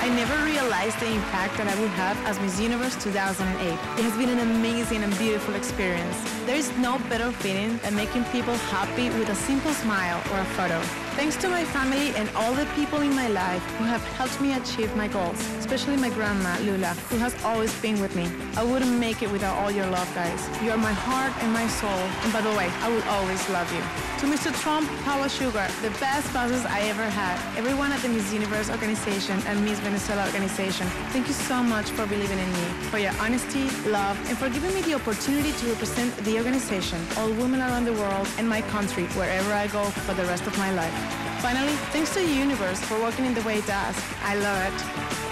I never realized the impact that I would have as Miss Universe 2008. It has been an amazing and beautiful experience. There is no better feeling than making people happy with a simple smile or a photo. Thanks to my family and all the people in my life who have helped me achieve my goals, especially my grandma, Lula, who has always been with me. I wouldn't make it without all your love, guys. You are my heart and my soul. And by the way, I will always love you. To Mr. Trump, Paula Sugar, the best bosses I ever had, everyone at the Miss Universe organization and Miss Venezuela organization, thank you so much for believing in me, for your honesty, love, and for giving me the opportunity to represent the organization, all women around the world, and my country, wherever I go for the rest of my life. Finally, thanks to the universe for working in the way it does. I love it.